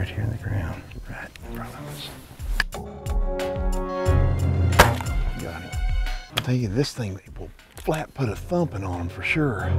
right here in the ground, right in front of us. Got him. I'll tell you, this thing will flat put a thumping on him for sure.